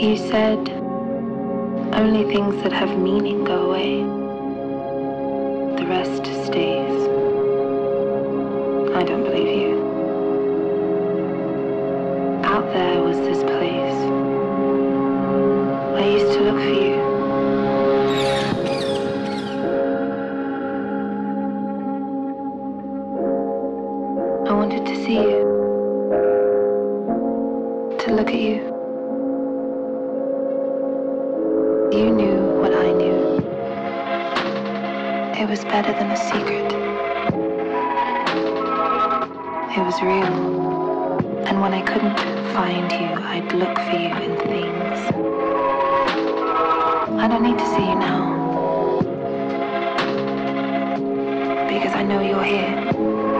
You said only things that have meaning go away. The rest stays. I don't believe you. Out there was this place. I used to look for you. I wanted to see you. To look at you. You knew what I knew. It was better than a secret. It was real. And when I couldn't find you, I'd look for you in things. I don't need to see you now. Because I know you're here.